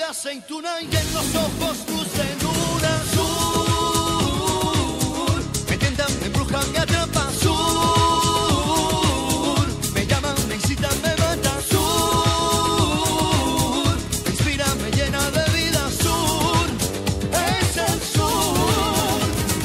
aceituna y en los ojos luz de luna. Sur, me tientan, me embrujan, me atrapan. Sur, me llaman, me incitan, me matan. Sur, me inspira, me llena de vida. Sur, es el sur.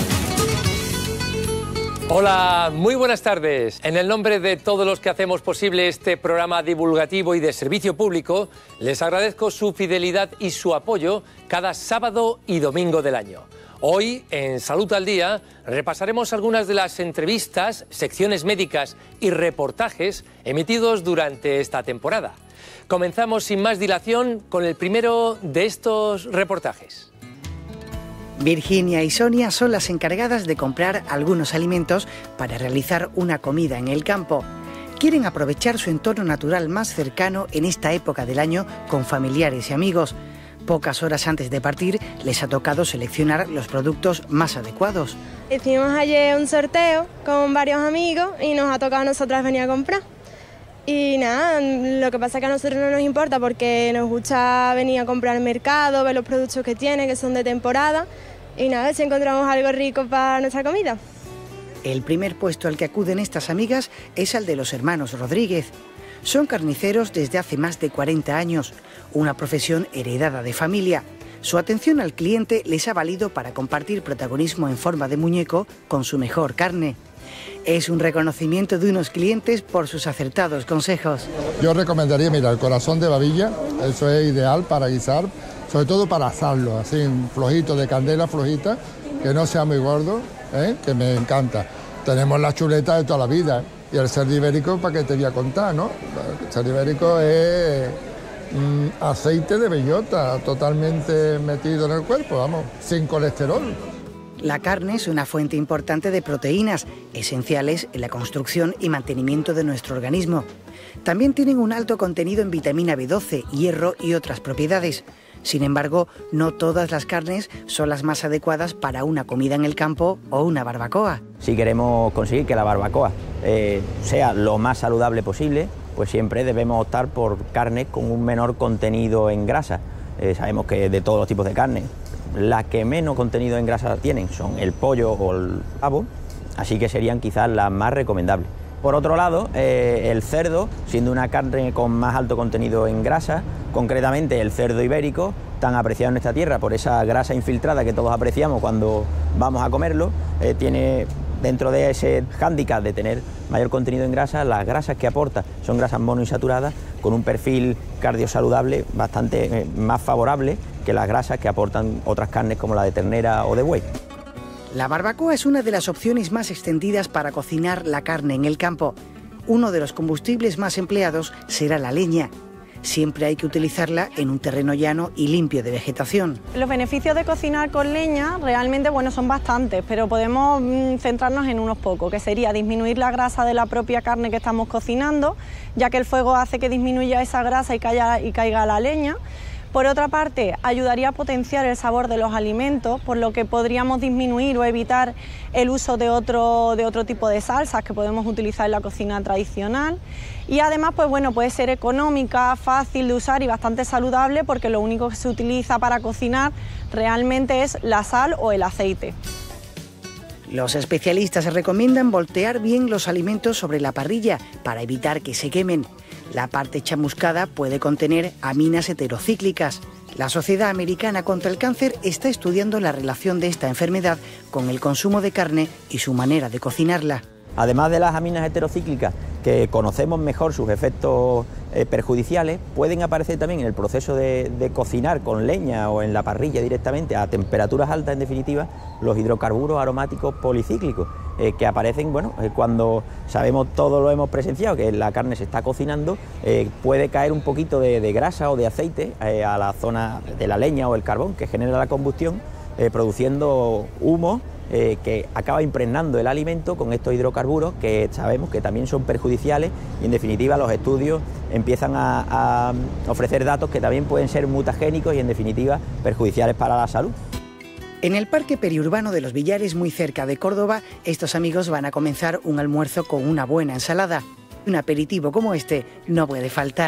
Hola, muy buenas tardes. En el nombre de todos los que hacemos posible este programa divulgativo y de servicio público, les agradezco su fidelidad y su apoyo cada sábado y domingo del año. Hoy, en Salud al Día, repasaremos algunas de las entrevistas, secciones médicas y reportajes emitidos durante esta temporada. Comenzamos sin más dilación con el primero de estos reportajes. Virginia y Sonia son las encargadas de comprar algunos alimentos para realizar una comida en el campo. Quieren aprovechar su entorno natural más cercano en esta época del año con familiares y amigos. Pocas horas antes de partir les ha tocado seleccionar los productos más adecuados. Hicimos ayer un sorteo con varios amigos y nos ha tocado a nosotras venir a comprar. Y nada, lo que pasa es que a nosotros no nos importa porque nos gusta venir a comprar al mercado, ver los productos que tiene, que son de temporada, y nada, si encontramos algo rico para nuestra comida. El primer puesto al que acuden estas amigas es el de los hermanos Rodríguez. Son carniceros desde hace más de 40 años, una profesión heredada de familia. Su atención al cliente les ha valido para compartir protagonismo en forma de muñeco con su mejor carne. Es un reconocimiento de unos clientes por sus acertados consejos. Yo recomendaría, mira, el corazón de babilla, eso es ideal para guisar, sobre todo para asarlo, así flojito, de candela flojita, que no sea muy gordo, que me encanta. Tenemos la chuleta de toda la vida y el cerdo ibérico, ¿para qué te voy a contar, no? El cerdo ibérico es aceite de bellota totalmente metido en el cuerpo, vamos, sin colesterol. La carne es una fuente importante de proteínas, esenciales en la construcción y mantenimiento de nuestro organismo. También tienen un alto contenido en vitamina B12, hierro y otras propiedades. Sin embargo, no todas las carnes son las más adecuadas para una comida en el campo o una barbacoa. Si queremos conseguir que la barbacoa sea lo más saludable posible, pues siempre debemos optar por carnes con un menor contenido en grasa. Sabemos que de todos los tipos de carne, las que menos contenido en grasa tienen son el pollo o el pavo, así que serían quizás las más recomendables. Por otro lado, el cerdo, siendo una carne con más alto contenido en grasa, concretamente el cerdo ibérico, tan apreciado en nuestra tierra por esa grasa infiltrada que todos apreciamos cuando vamos a comerlo, tiene dentro de ese hándicap de tener mayor contenido en grasa, las grasas que aporta son grasas monoinsaturadas con un perfil cardiosaludable bastante más favorable que las grasas que aportan otras carnes como la de ternera o de buey. La barbacoa es una de las opciones más extendidas para cocinar la carne en el campo. Uno de los combustibles más empleados será la leña. Siempre hay que utilizarla en un terreno llano y limpio de vegetación. Los beneficios de cocinar con leña realmente son bastantes, pero podemos centrarnos en unos pocos, que sería disminuir la grasa de la propia carne que estamos cocinando, ya que el fuego hace que disminuya esa grasa y caiga la leña. Por otra parte, ayudaría a potenciar el sabor de los alimentos, por lo que podríamos disminuir o evitar el uso de otro tipo de salsas que podemos utilizar en la cocina tradicional. Y además, puede ser económica, fácil de usar y bastante saludable, porque lo único que se utiliza para cocinar realmente es la sal o el aceite. Los especialistas recomiendan voltear bien los alimentos sobre la parrilla para evitar que se quemen. La parte chamuscada puede contener aminas heterocíclicas. La Sociedad Americana contra el Cáncer está estudiando la relación de esta enfermedad con el consumo de carne y su manera de cocinarla. Además de las aminas heterocíclicas, que conocemos mejor sus efectos perjudiciales, pueden aparecer también en el proceso de cocinar con leña o en la parrilla directamente a temperaturas altas, en definitiva, los hidrocarburos aromáticos policíclicos, que aparecen cuando sabemos, todo lo hemos presenciado, que la carne se está cocinando, puede caer un poquito de grasa o de aceite a la zona de la leña o el carbón que genera la combustión, produciendo humo, que acaba impregnando el alimento con estos hidrocarburos que sabemos que también son perjudiciales y en definitiva los estudios empiezan a ofrecer datos que también pueden ser mutagénicos y en definitiva perjudiciales para la salud. En el Parque Periurbano de los Villares, muy cerca de Córdoba, estos amigos van a comenzar un almuerzo con una buena ensalada. Un aperitivo como este no puede faltar.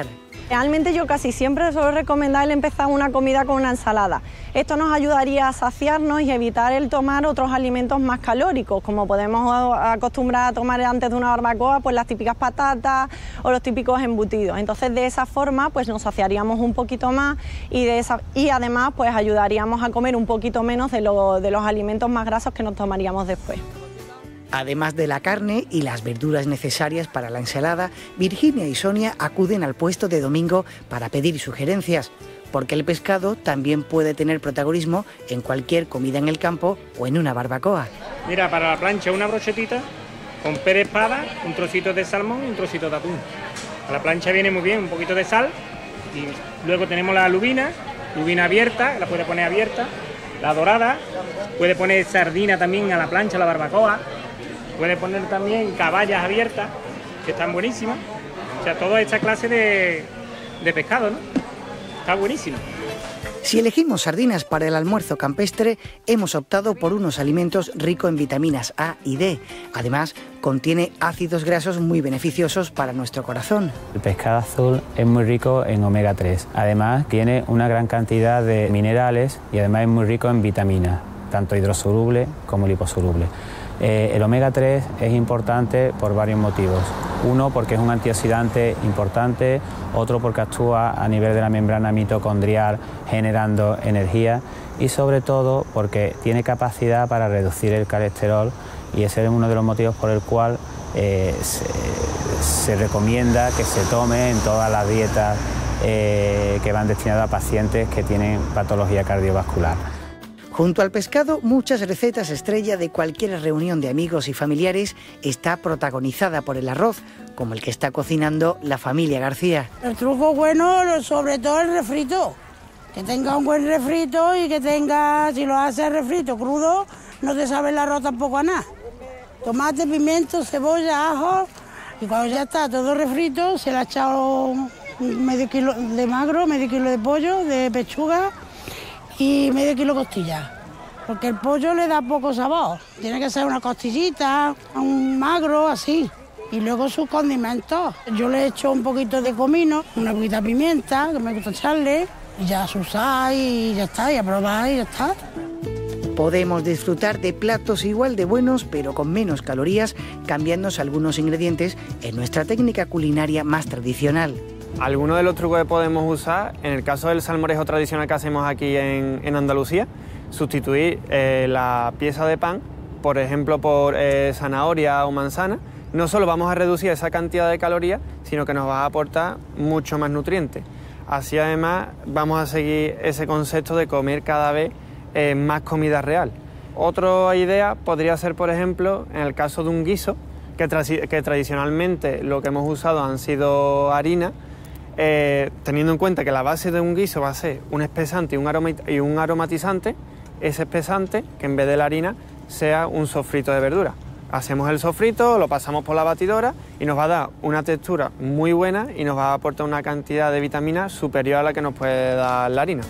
Realmente yo casi siempre suelo recomendar el empezar una comida con una ensalada. Esto nos ayudaría a saciarnos y evitar el tomar otros alimentos más calóricos, como podemos acostumbrar a tomar antes de una barbacoa, pues las típicas patatas o los típicos embutidos. Entonces de esa forma pues nos saciaríamos un poquito más y además pues ayudaríamos a comer un poquito menos de los alimentos más grasos que nos tomaríamos después. Además de la carne y las verduras necesarias para la ensalada, Virginia y Sonia acuden al puesto de Domingo para pedir sugerencias, porque el pescado también puede tener protagonismo en cualquier comida en el campo o en una barbacoa. Mira, para la plancha una brochetita con pez de espada, un trocito de salmón y un trocito de atún. A la plancha viene muy bien un poquito de sal y luego tenemos la lubina abierta, la puede poner abierta, la dorada, puede poner sardina también a la plancha, a la barbacoa. Puede poner también caballas abiertas, que están buenísimas. O sea, toda esta clase de pescado, ¿no? Está buenísimo. Si elegimos sardinas para el almuerzo campestre, hemos optado por unos alimentos ricos en vitaminas A y D. Además, contiene ácidos grasos muy beneficiosos para nuestro corazón. El pescado azul es muy rico en omega 3. Además, tiene una gran cantidad de minerales y además es muy rico en vitaminas, tanto hidrosolubles como liposolubles. El omega 3 es importante por varios motivos. Uno, porque es un antioxidante importante, otro porque actúa a nivel de la membrana mitocondrial generando energía y sobre todo porque tiene capacidad para reducir el colesterol y ese es uno de los motivos por el cual se recomienda que se tome en todas las dietas que van destinadas a pacientes que tienen patología cardiovascular. Junto al pescado, muchas recetas estrella de cualquier reunión de amigos y familiares está protagonizada por el arroz, como el que está cocinando la familia García. El truco bueno, sobre todo el refrito, que tenga un buen refrito y que tenga, si lo haces refrito crudo, no te sabe el arroz tampoco a nada. Tomate, pimiento, cebolla, ajo, y cuando ya está todo refrito, se le ha echado medio kilo de magro, medio kilo de pollo, de pechuga, y medio kilo de costilla, porque el pollo le da poco sabor, tiene que ser una costillita, un magro, así, y luego sus condimentos. Yo le echo un poquito de comino, una poquita de pimienta, que me gusta echarle, y ya su sal y ya está, y a probar y ya está. Podemos disfrutar de platos igual de buenos, pero con menos calorías, cambiándose algunos ingredientes en nuestra técnica culinaria más tradicional. Algunos de los trucos que podemos usar, en el caso del salmorejo tradicional que hacemos aquí en Andalucía, sustituir la pieza de pan, por ejemplo, por zanahoria o manzana, no solo vamos a reducir esa cantidad de calorías, sino que nos va a aportar mucho más nutrientes. Así además vamos a seguir ese concepto de comer cada vez más comida real. Otra idea podría ser, por ejemplo, en el caso de un guiso, que tradicionalmente lo que hemos usado han sido harina, teniendo en cuenta que la base de un guiso va a ser un espesante y un aromatizante, ese espesante, que en vez de la harina, sea un sofrito de verdura. Hacemos el sofrito, lo pasamos por la batidora y nos va a dar una textura muy buena y nos va a aportar una cantidad de vitaminas superior a la que nos puede dar la harina.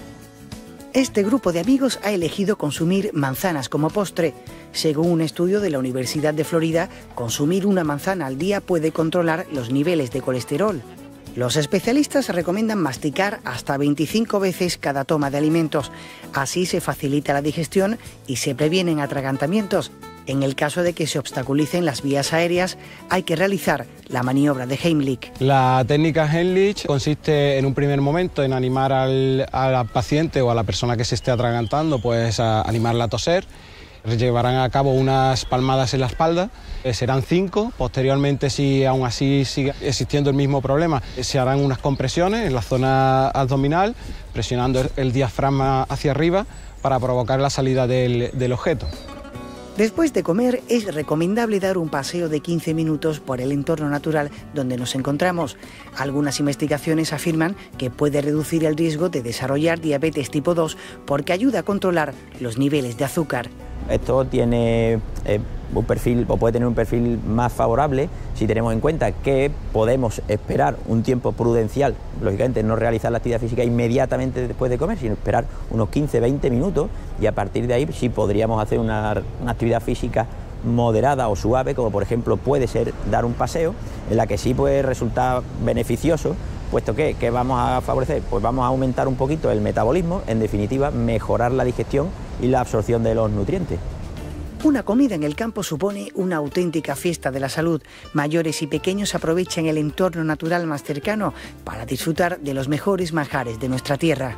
Este grupo de amigos ha elegido consumir manzanas como postre. Según un estudio de la Universidad de Florida, consumir una manzana al día puede controlar los niveles de colesterol. Los especialistas recomiendan masticar hasta 25 veces cada toma de alimentos. Así se facilita la digestión y se previenen atragantamientos. En el caso de que se obstaculicen las vías aéreas, hay que realizar la maniobra de Heimlich. La técnica Heimlich consiste en un primer momento en animar al paciente o a la persona que se esté atragantando, pues a animarla a toser. Llevarán a cabo unas palmadas en la espalda, serán 5, posteriormente si aún así sigue existiendo el mismo problema, se harán unas compresiones en la zona abdominal, presionando el diafragma hacia arriba para provocar la salida del objeto. Después de comer es recomendable dar un paseo de 15 minutos por el entorno natural donde nos encontramos. Algunas investigaciones afirman que puede reducir el riesgo de desarrollar diabetes tipo 2 porque ayuda a controlar los niveles de azúcar. Esto tiene un perfil, o puede tener un perfil más favorable si tenemos en cuenta que podemos esperar un tiempo prudencial, lógicamente no realizar la actividad física inmediatamente después de comer, sino esperar unos 15-20 minutos y a partir de ahí sí podríamos hacer una actividad física moderada o suave, como por ejemplo puede ser dar un paseo, en la que sí puede resultar beneficioso puesto que ¿qué vamos a favorecer? Pues vamos a aumentar un poquito el metabolismo, en definitiva mejorar la digestión y la absorción de los nutrientes. Una comida en el campo supone una auténtica fiesta de la salud. Mayores y pequeños aprovechan el entorno natural más cercano para disfrutar de los mejores manjares de nuestra tierra.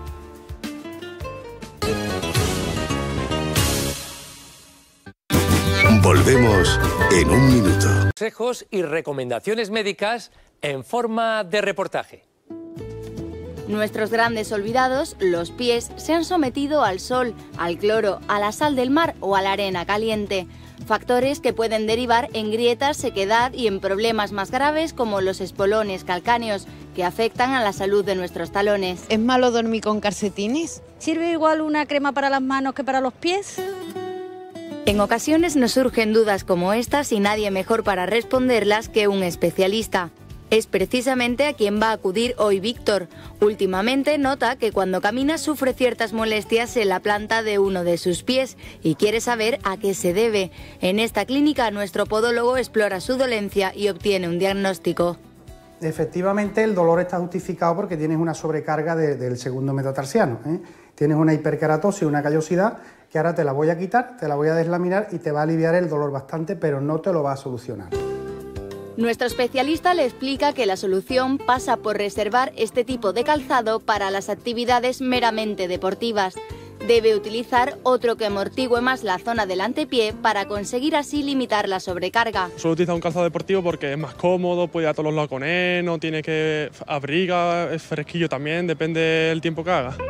Volvemos en un minuto. Consejos y recomendaciones médicas en forma de reportaje. Nuestros grandes olvidados, los pies, se han sometido al sol, al cloro, a la sal del mar o a la arena caliente. Factores que pueden derivar en grietas, sequedad y en problemas más graves como los espolones calcáneos, que afectan a la salud de nuestros talones. ¿Es malo dormir con calcetines? ¿Sirve igual una crema para las manos que para los pies? En ocasiones nos surgen dudas como estas y nadie mejor para responderlas que un especialista. Es precisamente a quien va a acudir hoy Víctor. Últimamente nota que cuando camina sufre ciertas molestias en la planta de uno de sus pies y quiere saber a qué se debe. En esta clínica nuestro podólogo explora su dolencia y obtiene un diagnóstico. Efectivamente el dolor está justificado porque tienes una sobrecarga del segundo metatarsiano, ¿eh? Tienes una hiperkeratosis, una callosidad, que ahora te la voy a quitar, te la voy a deslaminar y te va a aliviar el dolor bastante, pero no te lo va a solucionar. Nuestro especialista le explica que la solución pasa por reservar este tipo de calzado para las actividades meramente deportivas. Debe utilizar otro que amortigue más la zona del antepié para conseguir así limitar la sobrecarga. Suelo utilizar un calzado deportivo porque es más cómodo, puede ir a todos los lados con él, no tiene que abriga, es fresquillo también, depende del tiempo que haga.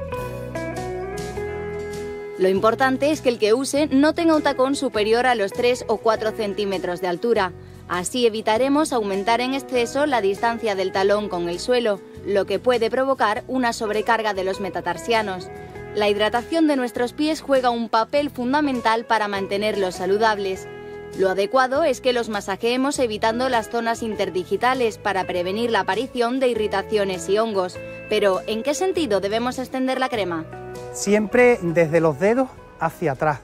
Lo importante es que el que use no tenga un tacón superior a los 3 o 4 centímetros de altura. Así evitaremos aumentar en exceso la distancia del talón con el suelo, lo que puede provocar una sobrecarga de los metatarsianos. La hidratación de nuestros pies juega un papel fundamental para mantenerlos saludables. Lo adecuado es que los masajeemos evitando las zonas interdigitales para prevenir la aparición de irritaciones y hongos. Pero, ¿en qué sentido debemos extender la crema? Siempre desde los dedos hacia atrás,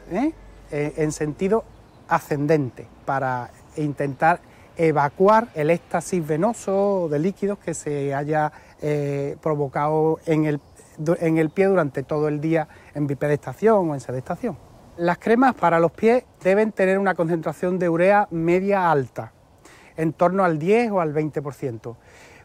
en sentido ascendente, para intentar evacuar el éxtasis venoso de líquidos que se haya provocado en el pie durante todo el día en bipedestación o en sedestación. Las cremas para los pies deben tener una concentración de urea media alta, en torno al 10 o al 20%,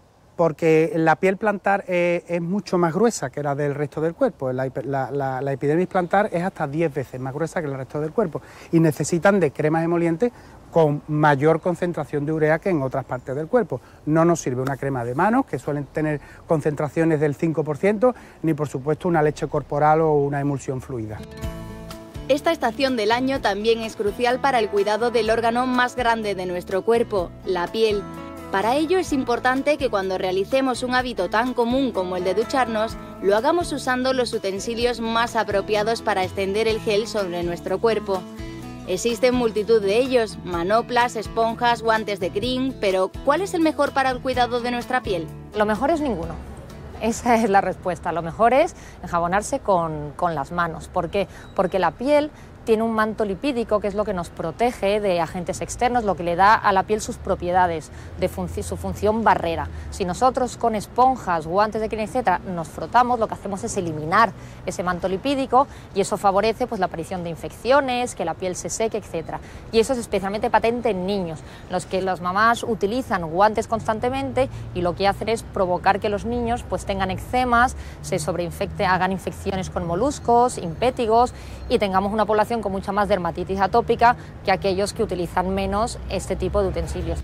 porque la piel plantar es mucho más gruesa que la del resto del cuerpo. La epidermis plantar es hasta 10 veces más gruesa que el resto del cuerpo y necesitan de cremas emolientes con mayor concentración de urea que en otras partes del cuerpo. No nos sirve una crema de manos, que suelen tener concentraciones del 5%, ni por supuesto una leche corporal o una emulsión fluida. Esta estación del año también es crucial para el cuidado del órgano más grande de nuestro cuerpo, la piel. Para ello es importante que cuando realicemos un hábito tan común como el de ducharnos, lo hagamos usando los utensilios más apropiados para extender el gel sobre nuestro cuerpo. Existen multitud de ellos, manoplas, esponjas, guantes de crin, pero ¿cuál es el mejor para el cuidado de nuestra piel? Lo mejor es ninguno. Esa es la respuesta. Lo mejor es enjabonarse con las manos. ¿Por qué? Porque la piel tiene un manto lipídico, que es lo que nos protege de agentes externos, lo que le da a la piel sus propiedades, su función barrera. Si nosotros con esponjas, guantes de crin, etcétera, nos frotamos, lo que hacemos es eliminar ese manto lipídico y eso favorece pues, la aparición de infecciones, que la piel se seque, etcétera. Y eso es especialmente patente en niños, los que las mamás utilizan guantes constantemente y lo que hacen es provocar que los niños pues, tengan eczemas, se sobreinfecten, hagan infecciones con moluscos, impétigos y tengamos una población con mucha más dermatitis atópica que aquellos que utilizan menos este tipo de utensilios.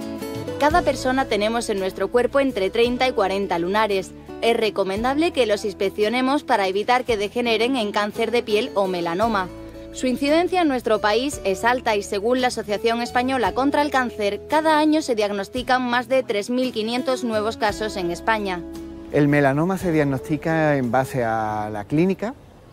Cada persona tenemos en nuestro cuerpo entre 30 y 40 lunares. Es recomendable que los inspeccionemos para evitar que degeneren en cáncer de piel o melanoma. Su incidencia en nuestro país es alta y según la Asociación Española contra el Cáncer, cada año se diagnostican más de 3.500 nuevos casos en España. El melanoma se diagnostica en base a la clínica,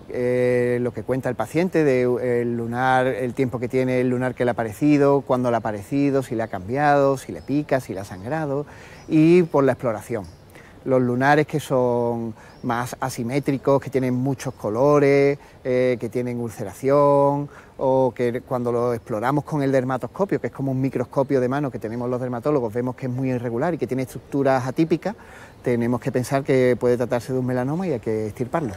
lo que cuenta el paciente del lunar, el tiempo que tiene el lunar que le ha aparecido, cuándo le ha aparecido, si le ha cambiado, si le pica, si le ha sangrado y por la exploración. Los lunares que son más asimétricos, que tienen muchos colores, que tienen ulceración, o que cuando lo exploramos con el dermatoscopio, que es como un microscopio de mano que tenemos los dermatólogos, vemos que es muy irregular y que tiene estructuras atípicas, tenemos que pensar que puede tratarse de un melanoma y hay que extirparlo.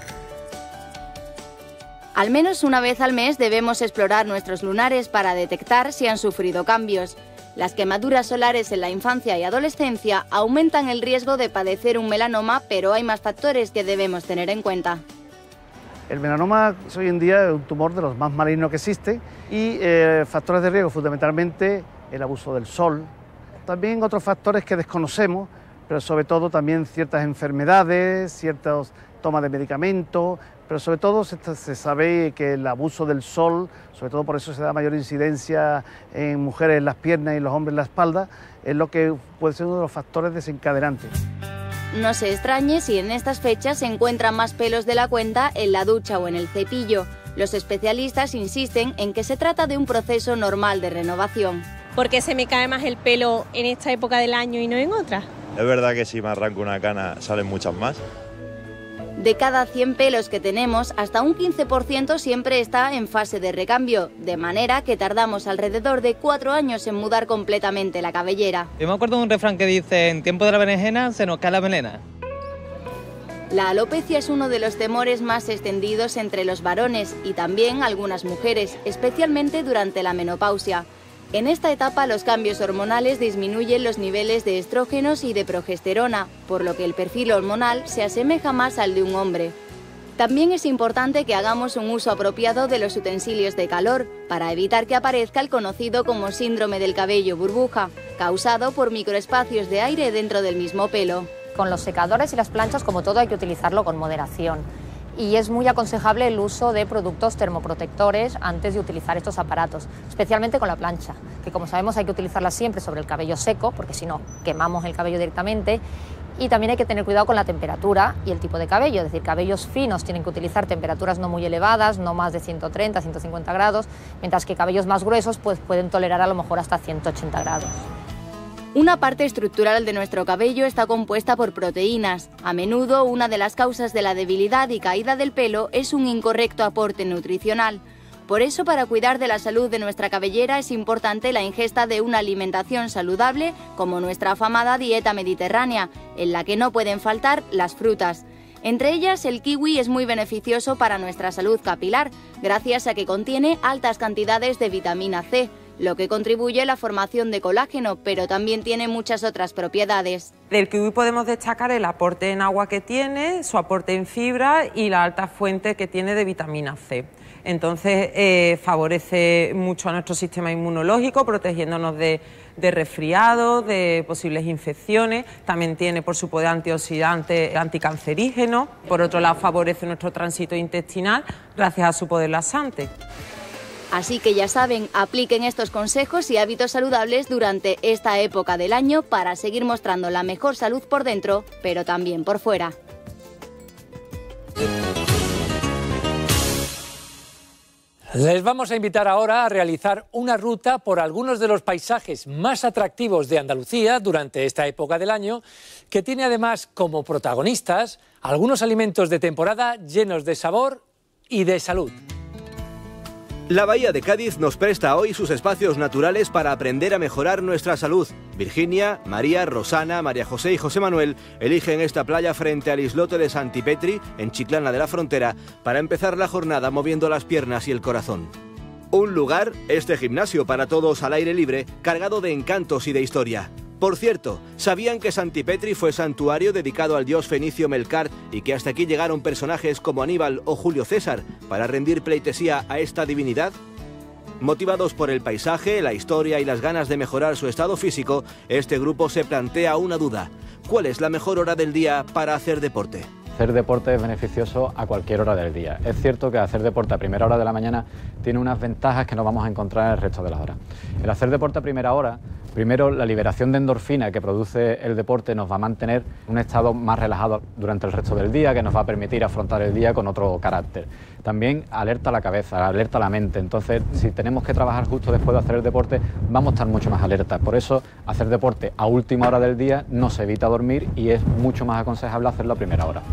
Al menos una vez al mes debemos explorar nuestros lunares para detectar si han sufrido cambios. Las quemaduras solares en la infancia y adolescencia aumentan el riesgo de padecer un melanoma, pero hay más factores que debemos tener en cuenta. El melanoma es hoy en día un tumor de los más malignos que existe y factores de riesgo fundamentalmente el abuso del sol. También otros factores que desconocemos, pero sobre todo también ciertas enfermedades, ciertas tomas de medicamentos, pero sobre todo se sabe que el abuso del sol, sobre todo por eso se da mayor incidencia en mujeres en las piernas y en los hombres en la espalda, es lo que puede ser uno de los factores desencadenantes. No se extrañe si en estas fechas se encuentran más pelos de la cuenta en la ducha o en el cepillo. Los especialistas insisten en que se trata de un proceso normal de renovación. ¿Por qué se me cae más el pelo en esta época del año y no en otra? Es verdad que si me arranco una cana salen muchas más. De cada 100 pelos que tenemos, hasta un 15% siempre está en fase de recambio, de manera que tardamos alrededor de 4 años en mudar completamente la cabellera. Yo me acuerdo de un refrán que dice, en tiempo de la berenjena se nos cae la melena. La alopecia es uno de los temores más extendidos entre los varones y también algunas mujeres, especialmente durante la menopausia. En esta etapa los cambios hormonales disminuyen los niveles de estrógenos y de progesterona, por lo que el perfil hormonal se asemeja más al de un hombre. También es importante que hagamos un uso apropiado de los utensilios de calor, para evitar que aparezca el conocido como síndrome del cabello burbuja, causado por microespacios de aire dentro del mismo pelo. Con los secadores y las planchas, como todo, hay que utilizarlo con moderación. Y es muy aconsejable el uso de productos termoprotectores antes de utilizar estos aparatos, especialmente con la plancha, que como sabemos hay que utilizarla siempre sobre el cabello seco, porque si no quemamos el cabello directamente, y también hay que tener cuidado con la temperatura y el tipo de cabello, es decir, cabellos finos tienen que utilizar temperaturas no muy elevadas, no más de 130, 150 grados, mientras que cabellos más gruesos pues pueden tolerar a lo mejor hasta 180 grados. Una parte estructural de nuestro cabello está compuesta por proteínas. A menudo, una de las causas de la debilidad y caída del pelo es un incorrecto aporte nutricional. Por eso, para cuidar de la salud de nuestra cabellera es importante la ingesta de una alimentación saludable, como nuestra afamada dieta mediterránea, en la que no pueden faltar las frutas. Entre ellas, el kiwi es muy beneficioso para nuestra salud capilar, gracias a que contiene altas cantidades de vitamina C, lo que contribuye a la formación de colágeno, pero también tiene muchas otras propiedades. Del kiwi podemos destacar el aporte en agua que tiene, su aporte en fibra y la alta fuente que tiene de vitamina C. Entonces favorece mucho a nuestro sistema inmunológico, protegiéndonos de resfriados, de posibles infecciones. También tiene por su poder antioxidante, anticancerígeno. Por otro lado, favorece nuestro tránsito intestinal gracias a su poder laxante. Así que ya saben, apliquen estos consejos y hábitos saludables durante esta época del año para seguir mostrando la mejor salud por dentro, pero también por fuera. Les vamos a invitar ahora a realizar una ruta por algunos de los paisajes más atractivos de Andalucía durante esta época del año, que tiene además como protagonistas algunos alimentos de temporada llenos de sabor y de salud. La Bahía de Cádiz nos presta hoy sus espacios naturales para aprender a mejorar nuestra salud. Virginia, María, Rosana, María José y José Manuel eligen esta playa frente al islote de Santipetri, en Chiclana de la Frontera, para empezar la jornada moviendo las piernas y el corazón. Un lugar, este gimnasio para todos al aire libre, cargado de encantos y de historia. Por cierto, ¿sabían que Santipetri fue santuario dedicado al dios fenicio Melkart y que hasta aquí llegaron personajes como Aníbal o Julio César para rendir pleitesía a esta divinidad? Motivados por el paisaje, la historia y las ganas de mejorar su estado físico, este grupo se plantea una duda. ¿Cuál es la mejor hora del día para hacer deporte? Hacer deporte es beneficioso a cualquier hora del día. Es cierto que hacer deporte a primera hora de la mañana tiene unas ventajas que no vamos a encontrar en el resto de las horas. El hacer deporte a primera hora Primero, la liberación de endorfina que produce el deporte nos va a mantener un estado más relajado durante el resto del día, que nos va a permitir afrontar el día con otro carácter. También alerta la cabeza, alerta la mente. Entonces, si tenemos que trabajar justo después de hacer el deporte, vamos a estar mucho más alertas. Por eso, hacer deporte a última hora del día nos evita dormir y es mucho más aconsejable hacerlo a primera hora.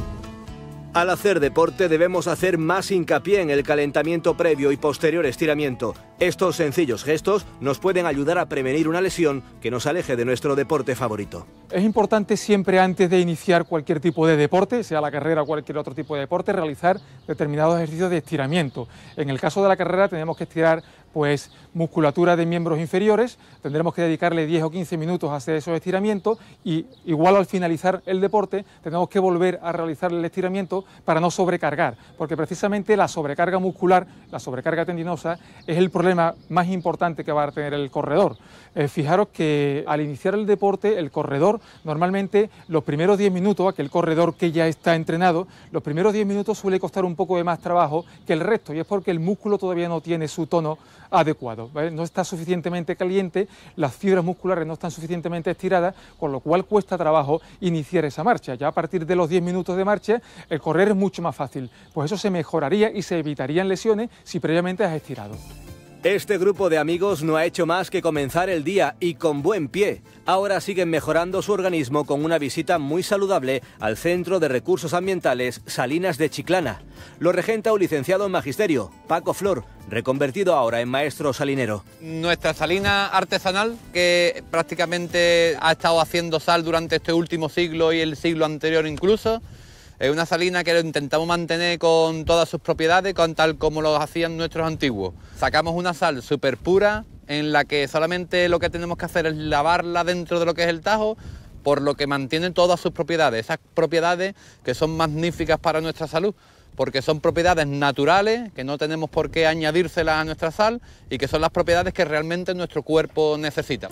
Al hacer deporte debemos hacer más hincapié en el calentamiento previo y posterior estiramiento. Estos sencillos gestos nos pueden ayudar a prevenir una lesión que nos aleje de nuestro deporte favorito. Es importante siempre antes de iniciar cualquier tipo de deporte, sea la carrera o cualquier otro tipo de deporte, realizar determinados ejercicios de estiramiento. En el caso de la carrera tenemos que estirar pues musculatura de miembros inferiores, tendremos que dedicarle 10 o 15 minutos a hacer esos estiramientos y igual al finalizar el deporte tenemos que volver a realizar el estiramiento para no sobrecargar, porque precisamente la sobrecarga muscular, la sobrecarga tendinosa es el problema más importante que va a tener el corredor. Fijaros que al iniciar el deporte el corredor normalmente los primeros 10 minutos, aquel corredor que ya está entrenado, los primeros 10 minutos suele costar un poco de más trabajo que el resto y es porque el músculo todavía no tiene su tono adecuado, ¿vale? No está suficientemente caliente, las fibras musculares no están suficientemente estiradas, con lo cual cuesta trabajo iniciar esa marcha. Ya a partir de los 10 minutos de marcha, el correr es mucho más fácil, pues eso se mejoraría y se evitarían lesiones si previamente has estirado. Este grupo de amigos no ha hecho más que comenzar el día y con buen pie. Ahora siguen mejorando su organismo con una visita muy saludable al Centro de Recursos Ambientales Salinas de Chiclana. Lo regenta un licenciado en Magisterio, Paco Flor, reconvertido ahora en maestro salinero. Nuestra salina artesanal, que prácticamente ha estado haciendo sal durante este último siglo y el siglo anterior incluso, es una salina que lo intentamos mantener con todas sus propiedades, tal como lo hacían nuestros antiguos. Sacamos una sal súper pura, en la que solamente lo que tenemos que hacer es lavarla dentro de lo que es el tajo, por lo que mantiene todas sus propiedades, esas propiedades que son magníficas para nuestra salud, porque son propiedades naturales, que no tenemos por qué añadírselas a nuestra sal, y que son las propiedades que realmente nuestro cuerpo necesita.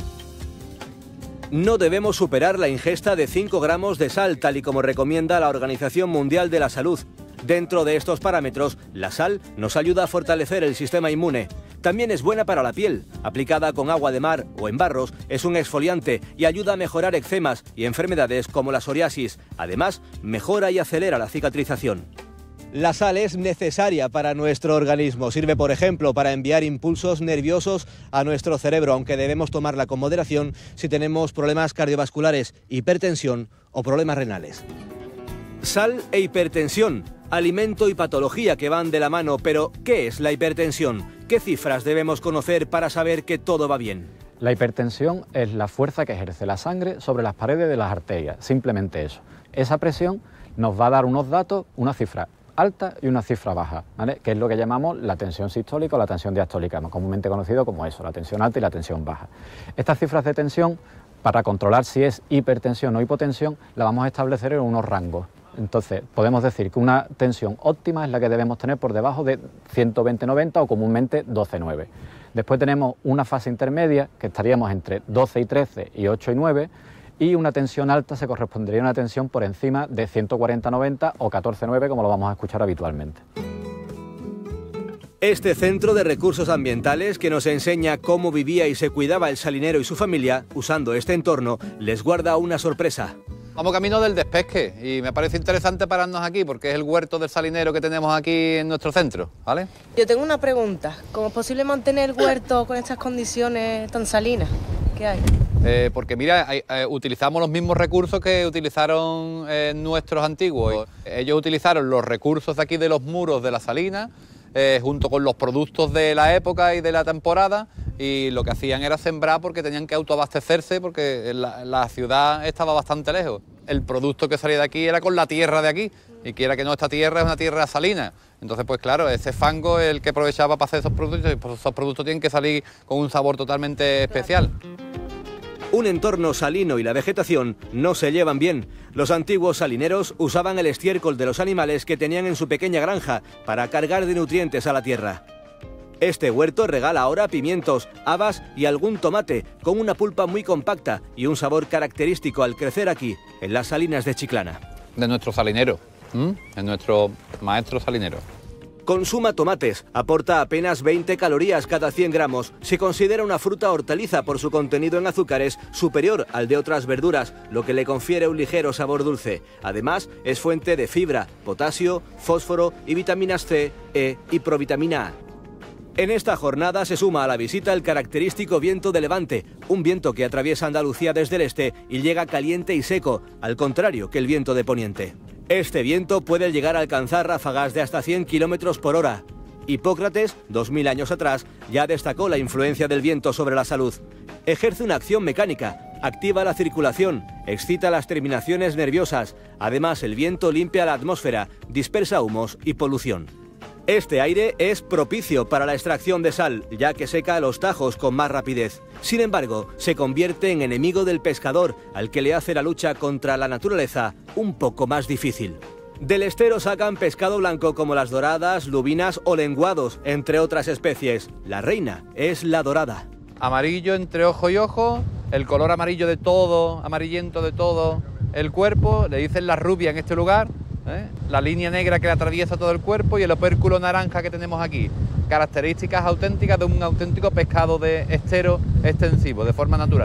No debemos superar la ingesta de 5 gramos de sal, tal y como recomienda la Organización Mundial de la Salud. Dentro de estos parámetros, la sal nos ayuda a fortalecer el sistema inmune. También es buena para la piel. Aplicada con agua de mar o en barros, es un exfoliante y ayuda a mejorar eczemas y enfermedades como la psoriasis. Además, mejora y acelera la cicatrización. La sal es necesaria para nuestro organismo. Sirve, por ejemplo, para enviar impulsos nerviosos a nuestro cerebro, aunque debemos tomarla con moderación si tenemos problemas cardiovasculares, hipertensión o problemas renales. Sal e hipertensión, alimento y patología que van de la mano, pero ¿qué es la hipertensión? ¿Qué cifras debemos conocer para saber que todo va bien? La hipertensión es la fuerza que ejerce la sangre sobre las paredes de las arterias, simplemente eso. Esa presión nos va a dar unos datos, una cifra alta y una cifra baja, ¿vale? Que es lo que llamamos la tensión sistólica o la tensión diastólica, más comúnmente conocido como eso, la tensión alta y la tensión baja. Estas cifras de tensión, para controlar si es hipertensión o hipotensión, la vamos a establecer en unos rangos. Entonces, podemos decir que una tensión óptima es la que debemos tener por debajo de 120/90 o comúnmente 12/9. Después tenemos una fase intermedia, que estaríamos entre 12/13 y 8/9, y una tensión alta se correspondería a una tensión por encima de 140/90 o 14/9, como lo vamos a escuchar habitualmente. Este Centro de Recursos Ambientales, que nos enseña cómo vivía y se cuidaba el salinero y su familia, usando este entorno, les guarda una sorpresa. Vamos camino del despesque y me parece interesante pararnos aquí porque es el huerto del salinero que tenemos aquí en nuestro centro, ¿vale? Yo tengo una pregunta. ¿Cómo es posible mantener el huerto con estas condiciones tan salinas que hay? Porque mira, utilizamos los mismos recursos que utilizaron nuestros antiguos. Ellos utilizaron los recursos de aquí de los muros de la salina, junto con los productos de la época y de la temporada, y lo que hacían era sembrar porque tenían que autoabastecerse porque la ciudad estaba bastante lejos. El producto que salía de aquí era con la tierra de aquí, y quiera que no, esta tierra es una tierra salina. Entonces, pues claro, ese fango es el que aprovechaba para hacer esos productos, y pues esos productos tienen que salir con un sabor totalmente especial. Un entorno salino y la vegetación no se llevan bien. Los antiguos salineros usaban el estiércol de los animales que tenían en su pequeña granja para cargar de nutrientes a la tierra. Este huerto regala ahora pimientos, habas y algún tomate, con una pulpa muy compacta y un sabor característico al crecer aquí, en las Salinas de Chiclana. De nuestro salinero, de nuestro maestro salinero. Consuma tomates, aporta apenas 20 calorías cada 100 gramos. Se considera una fruta hortaliza por su contenido en azúcares superior al de otras verduras, lo que le confiere un ligero sabor dulce. Además, es fuente de fibra, potasio, fósforo y vitaminas C, E y provitamina A. En esta jornada se suma a la visita el característico viento de levante, un viento que atraviesa Andalucía desde el este y llega caliente y seco, al contrario que el viento de poniente. Este viento puede llegar a alcanzar ráfagas de hasta 100 km por hora. Hipócrates, 2000 años atrás, ya destacó la influencia del viento sobre la salud. Ejerce una acción mecánica, activa la circulación, excita las terminaciones nerviosas. Además, el viento limpia la atmósfera, dispersa humos y polución. Este aire es propicio para la extracción de sal, ya que seca los tajos con más rapidez. Sin embargo, se convierte en enemigo del pescador, al que le hace la lucha contra la naturaleza un poco más difícil. Del estero sacan pescado blanco como las doradas, lubinas o lenguados, entre otras especies. La reina es la dorada. Amarillo entre ojo y ojo, el color amarillo de todo, amarillento de todo el cuerpo, le dicen la rubia en este lugar. La línea negra que le atraviesa todo el cuerpo y el opérculo naranja que tenemos aquí. Características auténticas de un auténtico pescado de estero extensivo, de forma natural.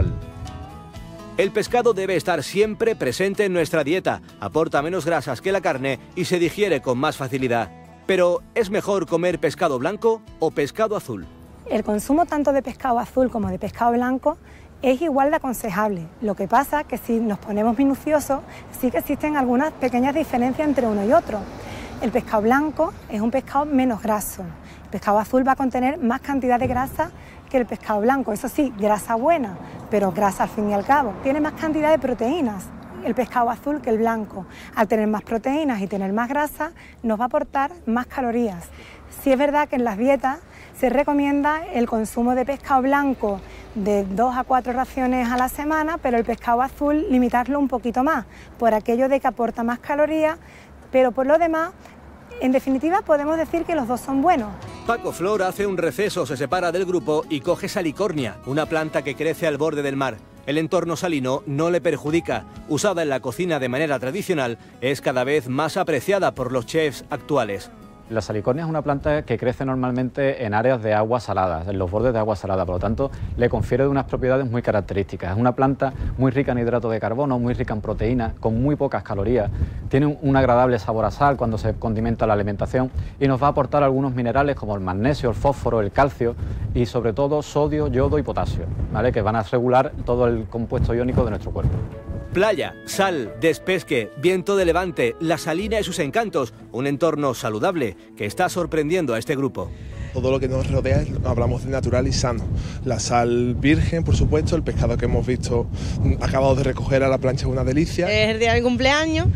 El pescado debe estar siempre presente en nuestra dieta, aporta menos grasas que la carne y se digiere con más facilidad. Pero, ¿es mejor comer pescado blanco o pescado azul? El consumo tanto de pescado azul como de pescado blanco es igual de aconsejable. Lo que pasa es que si nos ponemos minuciosos, sí que existen algunas pequeñas diferencias entre uno y otro. El pescado blanco es un pescado menos graso. El pescado azul va a contener más cantidad de grasa que el pescado blanco. Eso sí, grasa buena, pero grasa al fin y al cabo. Tiene más cantidad de proteínas el pescado azul que el blanco. Al tener más proteínas y tener más grasa, nos va a aportar más calorías. Sí es verdad que en las dietas se recomienda el consumo de pescado blanco de 2 a 4 raciones a la semana, pero el pescado azul limitarlo un poquito más, por aquello de que aporta más calorías, pero por lo demás, en definitiva, podemos decir que los dos son buenos. Paco Flor hace un receso, se separa del grupo y coge salicornia, una planta que crece al borde del mar. El entorno salino no le perjudica. Usada en la cocina de manera tradicional, es cada vez más apreciada por los chefs actuales. La salicornia es una planta que crece normalmente en áreas de agua salada, en los bordes de agua salada, por lo tanto le confiere unas propiedades muy características. Es una planta muy rica en hidrato de carbono, muy rica en proteínas, con muy pocas calorías, tiene un agradable sabor a sal cuando se condimenta la alimentación y nos va a aportar algunos minerales como el magnesio, el fósforo, el calcio y sobre todo sodio, yodo y potasio, ¿vale?, que van a regular todo el compuesto iónico de nuestro cuerpo. Playa, sal, despesque, viento de levante, la salina y sus encantos, un entorno saludable que está sorprendiendo a este grupo. Todo lo que nos rodea, hablamos de natural y sano. La sal virgen, por supuesto, el pescado que hemos visto acabado de recoger a la plancha es una delicia. Es el día de mi cumpleaños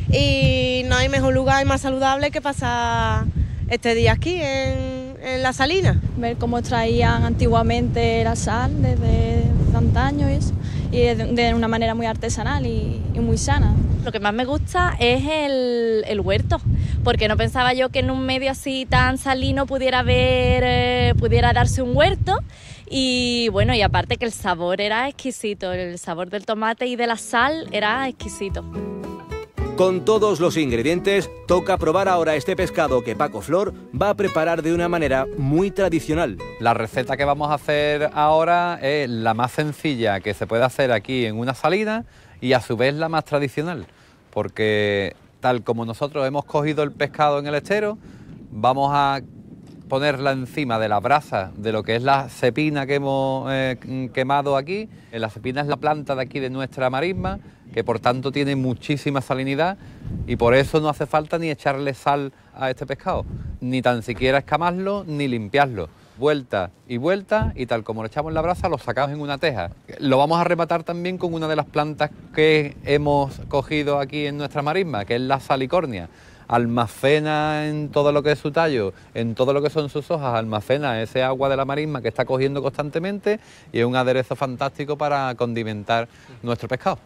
y no hay mejor lugar y más saludable que pasar este día aquí en la salina. Ver cómo extraían antiguamente la sal desde antaño y eso. Y de una manera muy artesanal y muy sana. Lo que más me gusta es el huerto, porque no pensaba yo que en un medio así tan salino pudiera darse un huerto. Y bueno, y aparte que el sabor era exquisito, el sabor del tomate y de la sal era exquisito. Con todos los ingredientes, toca probar ahora este pescado que Paco Flor va a preparar de una manera muy tradicional. La receta que vamos a hacer ahora es la más sencilla que se puede hacer aquí en una salina y a su vez la más tradicional, porque tal como nosotros hemos cogido el pescado en el estero, vamos a ponerla encima de la brasa de lo que es la cepina que hemos quemado aquí. La cepina es la planta de aquí de nuestra marisma, que por tanto tiene muchísima salinidad y por eso no hace falta ni echarle sal a este pescado, ni tan siquiera escamarlo ni limpiarlo. Vuelta y tal como lo echamos en la brasa lo sacamos en una teja. Lo vamos a rematar también con una de las plantas que hemos cogido aquí en nuestra marisma, que es la salicornia. Almacena en todo lo que es su tallo, en todo lo que son sus hojas, almacena ese agua de la marisma que está cogiendo constantemente y es un aderezo fantástico para condimentar nuestro pescado.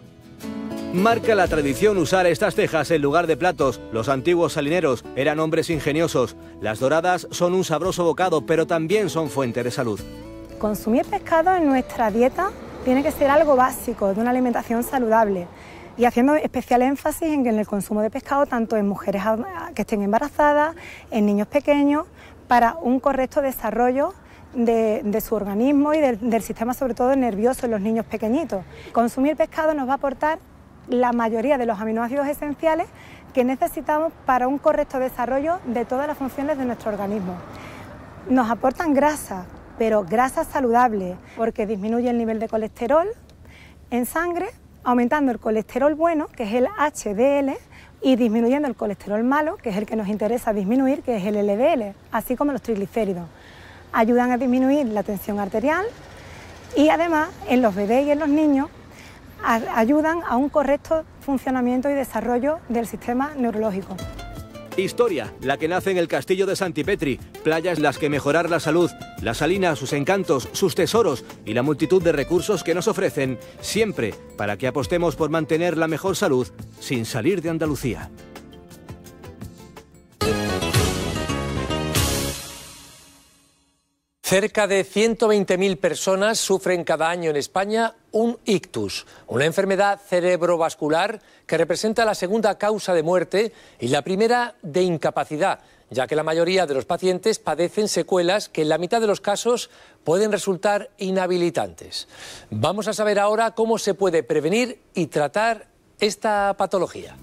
Marca la tradición usar estas tejas en lugar de platos. Los antiguos salineros eran hombres ingeniosos. Las doradas son un sabroso bocado, pero también son fuente de salud. Consumir pescado en nuestra dieta tiene que ser algo básico, de una alimentación saludable. y haciendo especial énfasis en el consumo de pescado tanto en mujeres que estén embarazadas, en niños pequeños, para un correcto desarrollo de su organismo y del sistema, sobre todo nervioso en los niños pequeñitos. Consumir pescado nos va a aportar la mayoría de los aminoácidos esenciales que necesitamos para un correcto desarrollo de todas las funciones de nuestro organismo. Nos aportan grasa, pero grasa saludable, porque disminuye el nivel de colesterol en sangre, aumentando el colesterol bueno, que es el HDL, y disminuyendo el colesterol malo, que es el que nos interesa disminuir, que es el LDL, así como los triglicéridos. Ayudan a disminuir la tensión arterial y además en los bebés y en los niños ayudan a un correcto funcionamiento y desarrollo del sistema neurológico. Historia, la que nace en el castillo de Santipetri, playas las que mejorar la salud, la salina, sus encantos, sus tesoros y la multitud de recursos que nos ofrecen, siempre para que apostemos por mantener la mejor salud sin salir de Andalucía. Cerca de 120.000 personas sufren cada año en España un ictus, una enfermedad cerebrovascular que representa la segunda causa de muerte y la primera de incapacidad, ya que la mayoría de los pacientes padecen secuelas que en la mitad de los casos pueden resultar inhabilitantes. Vamos a saber ahora cómo se puede prevenir y tratar esta patología.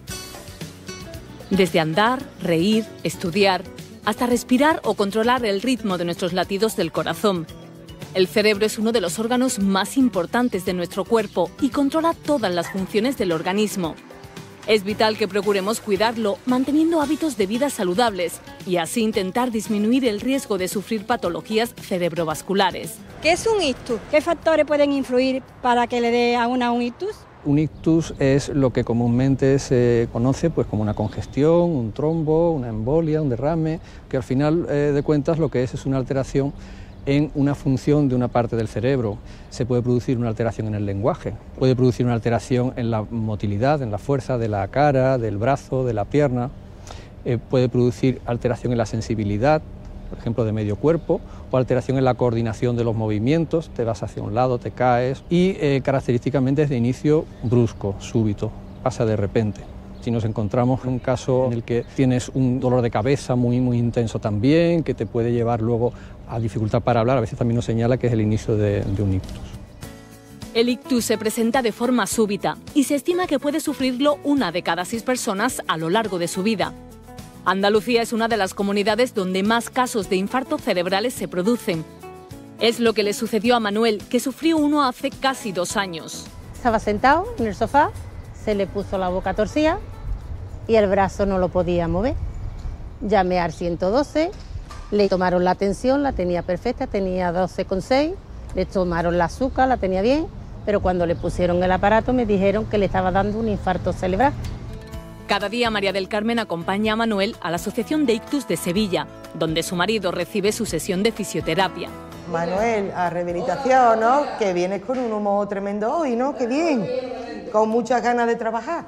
Desde andar, reír, estudiar, hasta respirar o controlar el ritmo de nuestros latidos del corazón. El cerebro es uno de los órganos más importantes de nuestro cuerpo y controla todas las funciones del organismo. Es vital que procuremos cuidarlo manteniendo hábitos de vida saludables y así intentar disminuir el riesgo de sufrir patologías cerebrovasculares. ¿Qué es un ictus? ¿Qué factores pueden influir para que le dé a una un ictus? Un ictus es lo que comúnmente se conoce pues, como una congestión, un trombo, una embolia, un derrame, que al final de cuentas lo que es una alteración en una función de una parte del cerebro. Se puede producir una alteración en el lenguaje, puede producir una alteración en la motilidad, en la fuerza de la cara, del brazo, de la pierna, puede producir alteración en la sensibilidad, por ejemplo de medio cuerpo, o alteración en la coordinación de los movimientos, te vas hacia un lado, te caes, y característicamente es de inicio brusco, súbito, pasa de repente. Si nos encontramos en un caso en el que tienes un dolor de cabeza muy intenso también, que te puede llevar luego a dificultad para hablar, a veces también nos señala que es el inicio de un ictus. El ictus se presenta de forma súbita y se estima que puede sufrirlo 1 de cada 6 personas a lo largo de su vida. Andalucía es una de las comunidades donde más casos de infartos cerebrales se producen. Es lo que le sucedió a Manuel, que sufrió uno hace casi 2 años. Estaba sentado en el sofá, se le puso la boca torcida y el brazo no lo podía mover. Llamé al 112, le tomaron la tensión, la tenía perfecta, tenía 12,6, le tomaron la azúcar, la tenía bien, pero cuando le pusieron el aparato me dijeron que le estaba dando un infarto cerebral. Cada día María del Carmen acompaña a Manuel a la Asociación de Ictus de Sevilla, donde su marido recibe su sesión de fisioterapia. Manuel, a rehabilitación, ¿no? Que vienes con un humor tremendo hoy, ¿no? ¡Qué bien! Con muchas ganas de trabajar.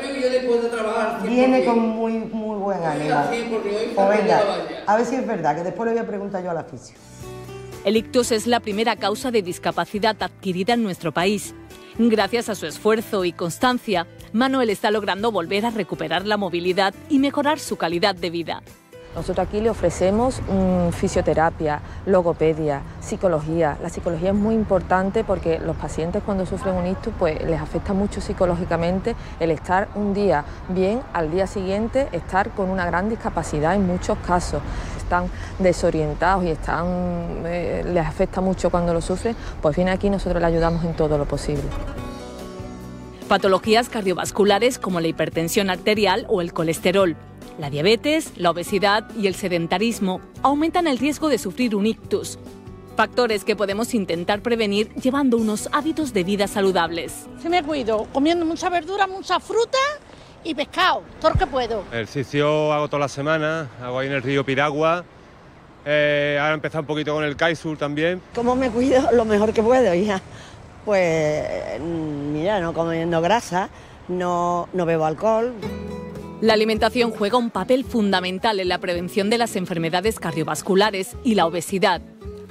Viene con muy buen ánimo. Pues venga, a ver si es verdad, que después le voy a preguntar yo a la fisio. El ictus es la primera causa de discapacidad adquirida en nuestro país. Gracias a su esfuerzo y constancia, Manuel está logrando volver a recuperar la movilidad y mejorar su calidad de vida. Nosotros aquí le ofrecemos fisioterapia, logopedia, psicología. La psicología es muy importante porque los pacientes cuando sufren un ictus pues les afecta mucho psicológicamente el estar un día bien, al día siguiente estar con una gran discapacidad en muchos casos. Están desorientados y les afecta mucho cuando lo sufren, pues viene aquí y nosotros le ayudamos en todo lo posible. Patologías cardiovasculares como la hipertensión arterial o el colesterol, la diabetes, la obesidad y el sedentarismo aumentan el riesgo de sufrir un ictus. Factores que podemos intentar prevenir llevando unos hábitos de vida saludables. Sí me cuido, comiendo mucha verdura, mucha fruta y pescado, todo lo que puedo. Ejercicio hago toda la semana, hago ahí en el río Piragua. Ahora he empezado un poquito con el kitesurf también. ¿Cómo me cuido? Lo mejor que puedo, hija. Pues mira, no comiendo grasa, no bebo alcohol. La alimentación juega un papel fundamental en la prevención de las enfermedades cardiovasculares y la obesidad.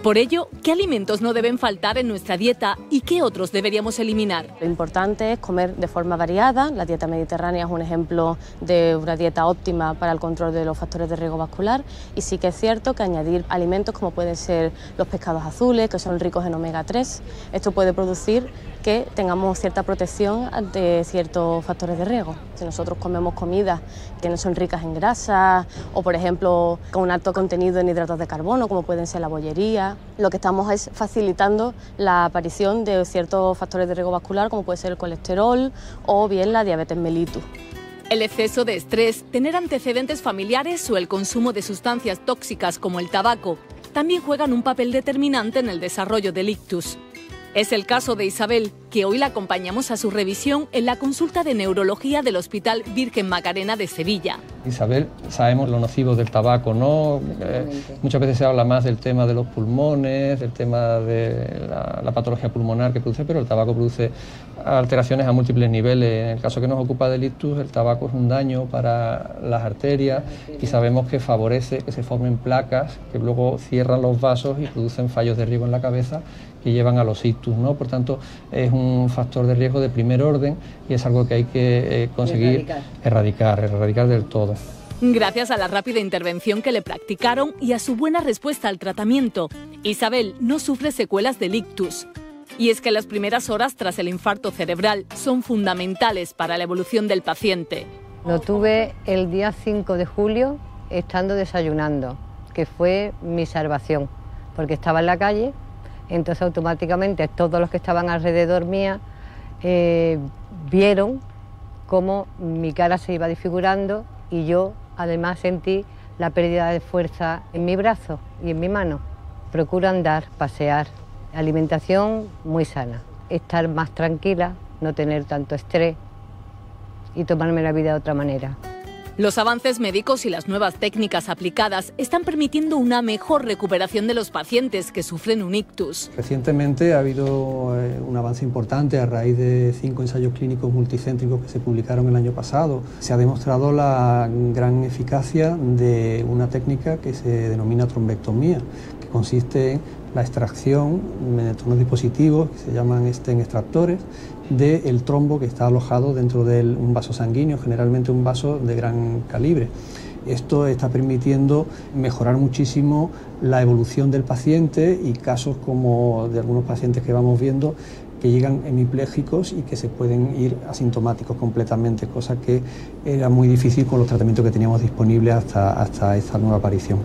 Por ello, ¿qué alimentos no deben faltar en nuestra dieta y qué otros deberíamos eliminar? Lo importante es comer de forma variada. La dieta mediterránea es un ejemplo de una dieta óptima para el control de los factores de riesgo vascular, y sí que es cierto que añadir alimentos como pueden ser los pescados azules, que son ricos en omega 3, esto puede producir que tengamos cierta protección ante ciertos factores de riesgo. Si nosotros comemos comidas que no son ricas en grasa o, por ejemplo, con un alto contenido en hidratos de carbono, como pueden ser la bollería, lo que estamos es facilitando la aparición de ciertos factores de riesgo vascular, como puede ser el colesterol o bien la diabetes mellitus. El exceso de estrés, tener antecedentes familiares o el consumo de sustancias tóxicas como el tabaco también juegan un papel determinante en el desarrollo del ictus. Es el caso de Isabel, que hoy la acompañamos a su revisión en la consulta de neurología del Hospital Virgen Macarena de Sevilla. Isabel, sabemos lo nocivo del tabaco, ¿no? Muchas veces se habla más del tema de los pulmones, del tema de la patología pulmonar que produce, pero el tabaco produce alteraciones a múltiples niveles. En el caso que nos ocupa del ictus, el tabaco es un daño para las arterias y sabemos que favorece que se formen placas que luego cierran los vasos y producen fallos de riesgo en la cabeza que llevan a los ictus, ¿no? Por tanto, es un factor de riesgo de primer orden y es algo que hay que conseguir erradicar del todo. Gracias a la rápida intervención que le practicaron y a su buena respuesta al tratamiento, Isabel no sufre secuelas del ictus. Y es que las primeras horas tras el infarto cerebral son fundamentales para la evolución del paciente. Lo tuve el día 5 de julio estando desayunando, que fue mi salvación, porque estaba en la calle. Entonces automáticamente todos los que estaban alrededor mía vieron cómo mi cara se iba desfigurando y yo además sentí la pérdida de fuerza en mi brazo y en mi mano. Procuro andar, pasear, alimentación muy sana, estar más tranquila, no tener tanto estrés y tomarme la vida de otra manera. Los avances médicos y las nuevas técnicas aplicadas están permitiendo una mejor recuperación de los pacientes que sufren un ictus. Recientemente ha habido un avance importante a raíz de 5 ensayos clínicos multicéntricos que se publicaron el año pasado. Se ha demostrado la gran eficacia de una técnica que se denomina trombectomía, que consiste en la extracción mediante unos dispositivos que se llaman stent extractores del trombo que está alojado dentro de un vaso sanguíneo, generalmente un vaso de gran calibre. Esto está permitiendo mejorar muchísimo la evolución del paciente y casos como de algunos pacientes que vamos viendo que llegan hemiplégicos y que se pueden ir asintomáticos completamente, cosa que era muy difícil con los tratamientos que teníamos disponibles hasta esta nueva aparición.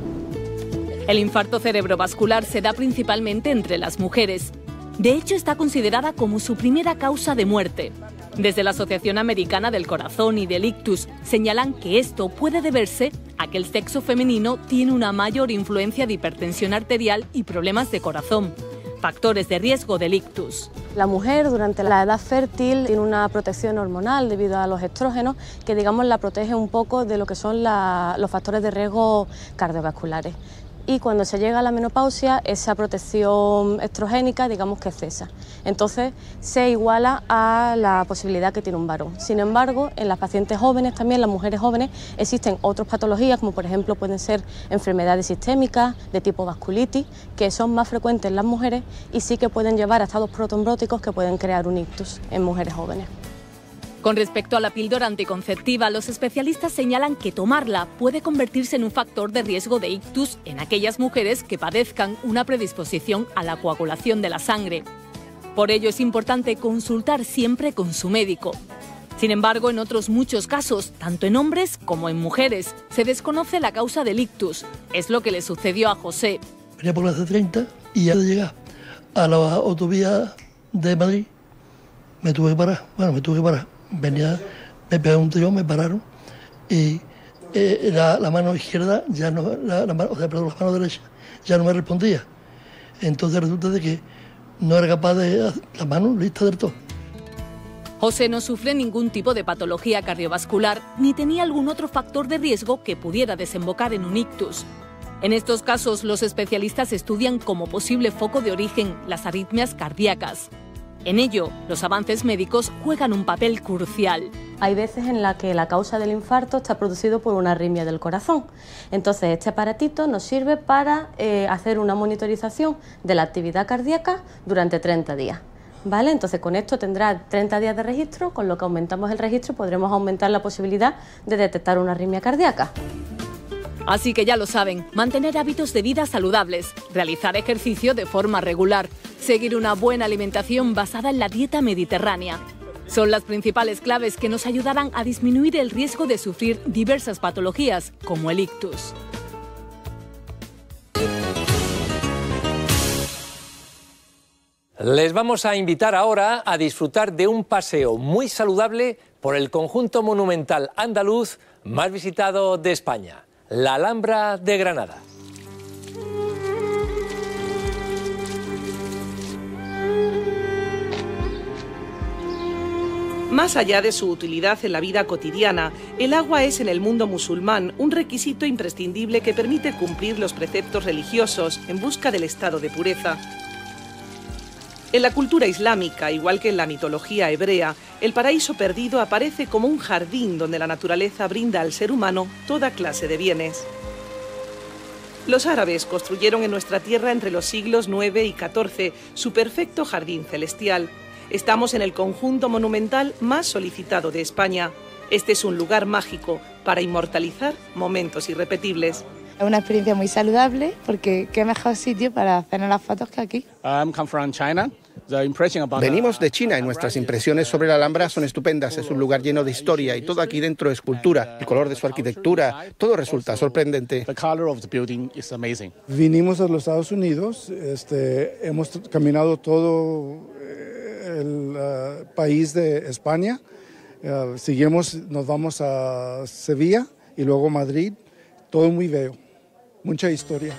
El infarto cerebrovascular se da principalmente entre las mujeres. De hecho, está considerada como su primera causa de muerte. Desde la Asociación Americana del Corazón y del Ictus señalan que esto puede deberse a que el sexo femenino tiene una mayor influencia de hipertensión arterial y problemas de corazón, factores de riesgo del ictus. La mujer durante la edad fértil tiene una protección hormonal debido a los estrógenos que, digamos, la protege un poco de lo que son los factores de riesgo cardiovasculares. Y cuando se llega a la menopausia, esa protección estrogénica, digamos que cesa. Entonces, se iguala a la posibilidad que tiene un varón. Sin embargo, en las pacientes jóvenes, también las mujeres jóvenes, existen otras patologías, como por ejemplo pueden ser enfermedades sistémicas de tipo vasculitis, que son más frecuentes en las mujeres y sí que pueden llevar a estados protrombóticos que pueden crear un ictus en mujeres jóvenes. Con respecto a la píldora anticonceptiva, los especialistas señalan que tomarla puede convertirse en un factor de riesgo de ictus en aquellas mujeres que padezcan una predisposición a la coagulación de la sangre. Por ello es importante consultar siempre con su médico. Sin embargo, en otros muchos casos, tanto en hombres como en mujeres, se desconoce la causa del ictus. Es lo que le sucedió a José. Venía por la C30 y ya de llegar a la autovía de Madrid me tuve que parar. Venía, me pegaron un tirón, me pararon y la mano izquierda ya no, la mano derecha ya no me respondía. Entonces resulta de que no era capaz de hacer la mano lista del todo. José no sufre ningún tipo de patología cardiovascular ni tenía algún otro factor de riesgo que pudiera desembocar en un ictus. En estos casos, los especialistas estudian como posible foco de origen las arritmias cardíacas. En ello, los avances médicos juegan un papel crucial. hay veces en las que la causa del infarto está producido por una arritmia del corazón. Entonces este aparatito nos sirve para hacer una monitorización de la actividad cardíaca durante 30 días. ¿Vale? Entonces con esto tendrá 30 días de registro, con lo que aumentamos el registro podremos aumentar la posibilidad de detectar una arritmia cardíaca. Así que ya lo saben, mantener hábitos de vida saludables, realizar ejercicio de forma regular, seguir una buena alimentación basada en la dieta mediterránea. Son las principales claves que nos ayudarán a disminuir el riesgo de sufrir diversas patologías, como el ictus. Les vamos a invitar ahora a disfrutar de un paseo muy saludable por el conjunto monumental andaluz más visitado de España, la Alhambra de Granada. Más allá de su utilidad en la vida cotidiana, el agua es en el mundo musulmán un requisito imprescindible que permite cumplir los preceptos religiosos en busca del estado de pureza. En la cultura islámica, igual que en la mitología hebrea, el paraíso perdido aparece como un jardín donde la naturaleza brinda al ser humano toda clase de bienes. Los árabes construyeron en nuestra tierra entre los siglos IX y XIV su perfecto jardín celestial. Estamos en el conjunto monumental más solicitado de España. Este es un lugar mágico para inmortalizar momentos irrepetibles. Es una experiencia muy saludable porque qué mejor sitio para hacernos las fotos que aquí. Venimos de China y nuestras impresiones sobre la Alhambra son estupendas. Es un lugar lleno de historia y todo aquí dentro es cultura. El color de su arquitectura, todo resulta sorprendente. Vinimos a los Estados Unidos, hemos caminado todo el país de España, nos vamos a Sevilla y luego Madrid, todo muy bello, mucha historia.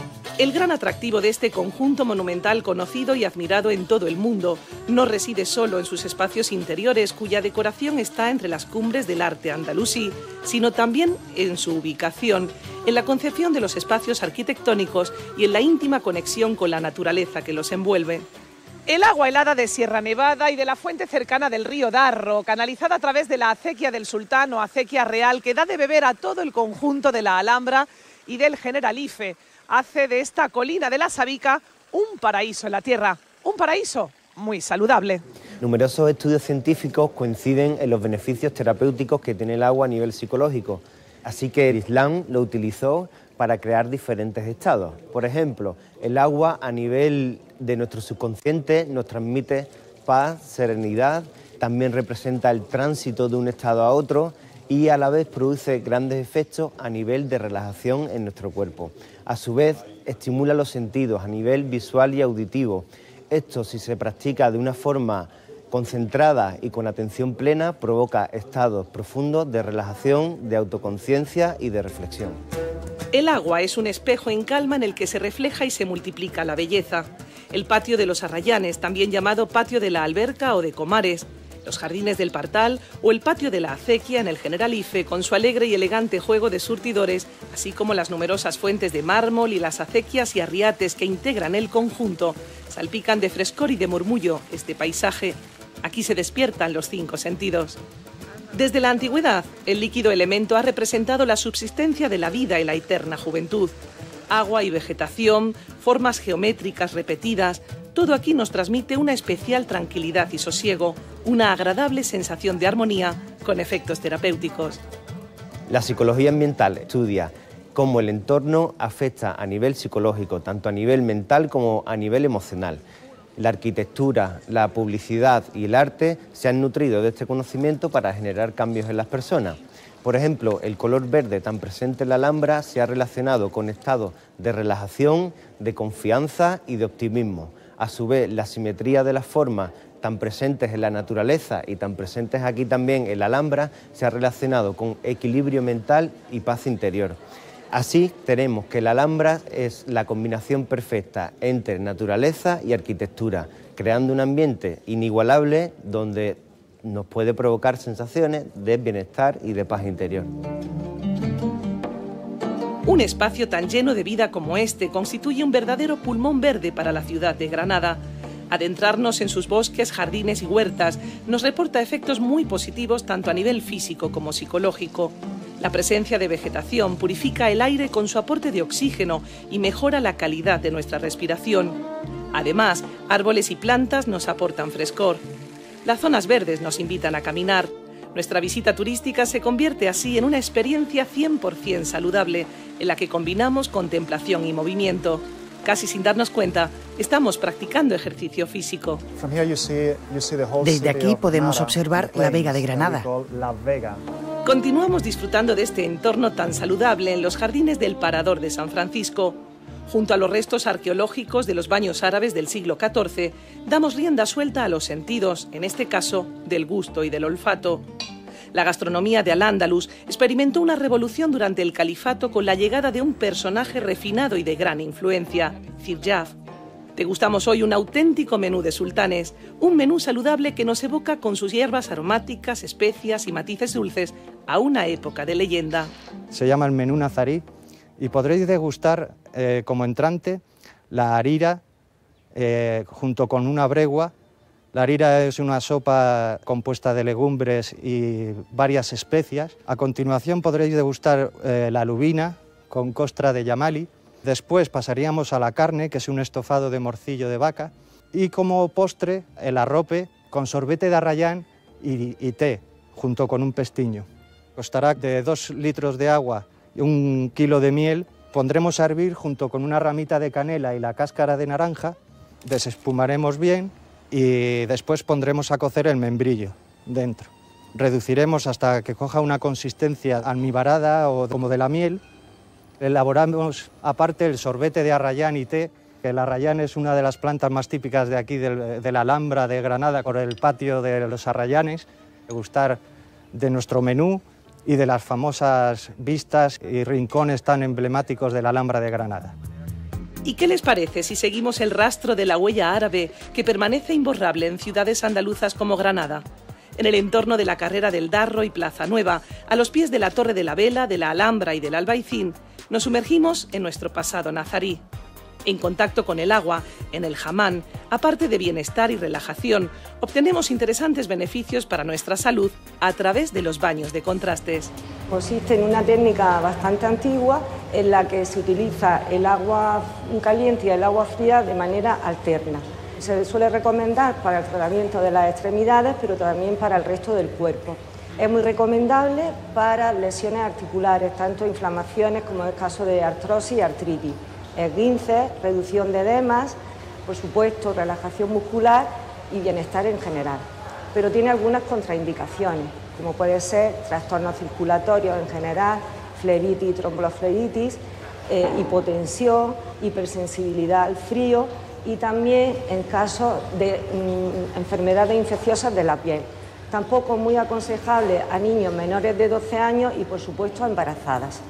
El gran atractivo de este conjunto monumental conocido y admirado en todo el mundo no reside solo en sus espacios interiores, cuya decoración está entre las cumbres del arte andalusí, sino también en su ubicación, en la concepción de los espacios arquitectónicos y en la íntima conexión con la naturaleza que los envuelve. El agua helada de Sierra Nevada y de la fuente cercana del río Darro, canalizada a través de la acequia del Sultán o acequia real, que da de beber a todo el conjunto de la Alhambra y del Generalife, hace de esta colina de la Sabica un paraíso en la tierra, un paraíso muy saludable. Numerosos estudios científicos coinciden en los beneficios terapéuticos que tiene el agua a nivel psicológico, así que el Islam lo utilizó para crear diferentes estados. Por ejemplo, el agua a nivel de nuestro subconsciente nos transmite paz, serenidad, también representa el tránsito de un estado a otro y a la vez produce grandes efectos a nivel de relajación en nuestro cuerpo. A su vez, estimula los sentidos a nivel visual y auditivo. Esto, si se practica de una forma concentrada y con atención plena, provoca estados profundos de relajación, de autoconciencia y de reflexión. El agua es un espejo en calma en el que se refleja y se multiplica la belleza. El patio de los Arrayanes, también llamado patio de la Alberca o de Comares, los jardines del Partal o el patio de la Acequia en el Generalife, con su alegre y elegante juego de surtidores, así como las numerosas fuentes de mármol y las acequias y arriates que integran el conjunto, salpican de frescor y de murmullo este paisaje. Aquí se despiertan los 5 sentidos. Desde la antigüedad, el líquido elemento ha representado la subsistencia de la vida y la eterna juventud. Agua y vegetación, formas geométricas repetidas, todo aquí nos transmite una especial tranquilidad y sosiego, una agradable sensación de armonía con efectos terapéuticos. La psicología ambiental estudia cómo el entorno afecta a nivel psicológico, tanto a nivel mental como a nivel emocional. La arquitectura, la publicidad y el arte se han nutrido de este conocimiento para generar cambios en las personas. Por ejemplo, el color verde tan presente en la Alhambra se ha relacionado con estados de relajación, de confianza y de optimismo. A su vez, la simetría de las formas tan presentes en la naturaleza y tan presentes aquí también en la Alhambra se ha relacionado con equilibrio mental y paz interior. Así tenemos que la Alhambra es la combinación perfecta entre naturaleza y arquitectura, creando un ambiente inigualable donde nos puede provocar sensaciones de bienestar y de paz interior. Un espacio tan lleno de vida como este constituye un verdadero pulmón verde para la ciudad de Granada. Adentrarnos en sus bosques, jardines y huertas nos reporta efectos muy positivos tanto a nivel físico como psicológico. La presencia de vegetación purifica el aire con su aporte de oxígeno y mejora la calidad de nuestra respiración. Además, árboles y plantas nos aportan frescor. Las zonas verdes nos invitan a caminar. Nuestra visita turística se convierte así en una experiencia 100% saludable, en la que combinamos contemplación y movimiento. Casi sin darnos cuenta, estamos practicando ejercicio físico. Desde aquí podemos observar la Vega de Granada. Continuamos disfrutando de este entorno tan saludable en los jardines del Parador de San Francisco. Junto a los restos arqueológicos de los baños árabes del siglo XIV, damos rienda suelta a los sentidos, en este caso, del gusto y del olfato. La gastronomía de Al-Ándalus experimentó una revolución durante el califato con la llegada de un personaje refinado y de gran influencia, Zirjaf. Degustamos hoy un auténtico menú de sultanes, un menú saludable que nos evoca con sus hierbas aromáticas, especias y matices dulces a una época de leyenda. Se llama el menú nazarí y podréis degustar como entrante la harira junto con una bregua. La harira es una sopa compuesta de legumbres y varias especias. A continuación podréis degustar la lubina con costra de yamali. Después pasaríamos a la carne, que es un estofado de morcillo de vaca. Y como postre, el arrope con sorbete de arrayán y té, junto con un pestiño. Costará de 2 litros de agua y 1 kilo de miel. Pondremos a hervir junto con una ramita de canela y la cáscara de naranja. Desespumaremos bien y después pondremos a cocer el membrillo dentro. Reduciremos hasta que coja una consistencia almibarada o como de la miel. Elaboramos aparte el sorbete de arrayán y té, que el arrayán es una de las plantas más típicas de aquí, de la Alhambra de Granada, por el patio de los Arrayanes. Degustar de nuestro menú y de las famosas vistas y rincones tan emblemáticos de la Alhambra de Granada. ¿Y qué les parece si seguimos el rastro de la huella árabe que permanece imborrable en ciudades andaluzas como Granada? En el entorno de la Carrera del Darro y Plaza Nueva, a los pies de la Torre de la Vela, de la Alhambra y del Albaicín, nos sumergimos en nuestro pasado nazarí. En contacto con el agua, en el hamán, aparte de bienestar y relajación, obtenemos interesantes beneficios para nuestra salud a través de los baños de contrastes. Consiste en una técnica bastante antigua en la que se utiliza el agua caliente y el agua fría de manera alterna. Se suele recomendar para el tratamiento de las extremidades, pero también para el resto del cuerpo. Es muy recomendable para lesiones articulares, tanto inflamaciones como en el caso de artrosis y artritis, esguinces, reducción de edemas, por supuesto relajación muscular y bienestar en general. Pero tiene algunas contraindicaciones, como puede ser trastornos circulatorios en general, flebitis y tromboflebitis, hipotensión, hipersensibilidad al frío y también en casos de enfermedades infecciosas de la piel. Tampoco muy aconsejable a niños menores de 12 años y, por supuesto, a embarazadas.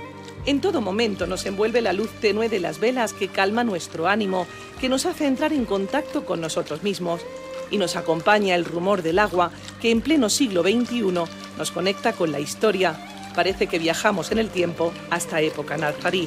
En todo momento nos envuelve la luz tenue de las velas que calma nuestro ánimo, que nos hace entrar en contacto con nosotros mismos. Y nos acompaña el rumor del agua que en pleno siglo XXI nos conecta con la historia. Parece que viajamos en el tiempo hasta época nazarí.